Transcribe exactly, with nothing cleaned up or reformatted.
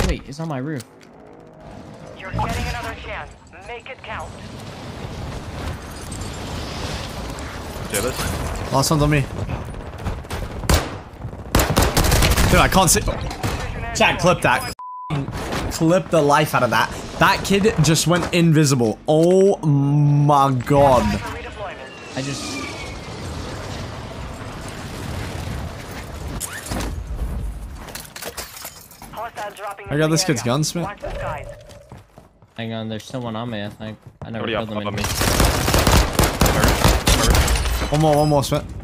wait, it's on my roof. You're getting another chance. Make it count. Jealous? Last one's on me. Dude, I can't see. Chat, clip that. Clip the life out of that. That kid just went invisible. Oh my god. I just... I got this kid's gunsmith. Hang on, there's still one on me, I think. I never Already killed up, them up on in me. One more, one more, Smith.